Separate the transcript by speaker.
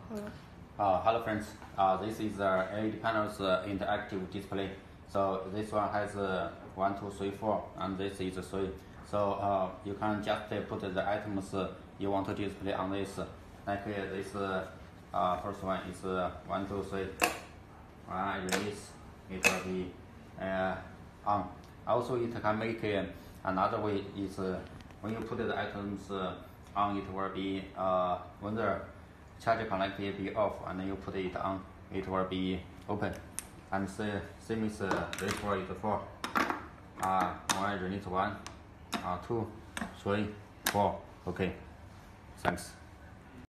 Speaker 1: Hello friends, this is the LED panel's interactive display. So this one has 1, 2, 3, 4, and this is 3. So you can just put the items you want to display on this. Like this first one is 1, 2, 3. When I release, it will be on. Also, it can make another way is when you put the items on, it will be when the charge connect will be off, and then you put it on, it will be open. And same is this for it 4. When I release 1, 2, 3, 4. Okay, thanks.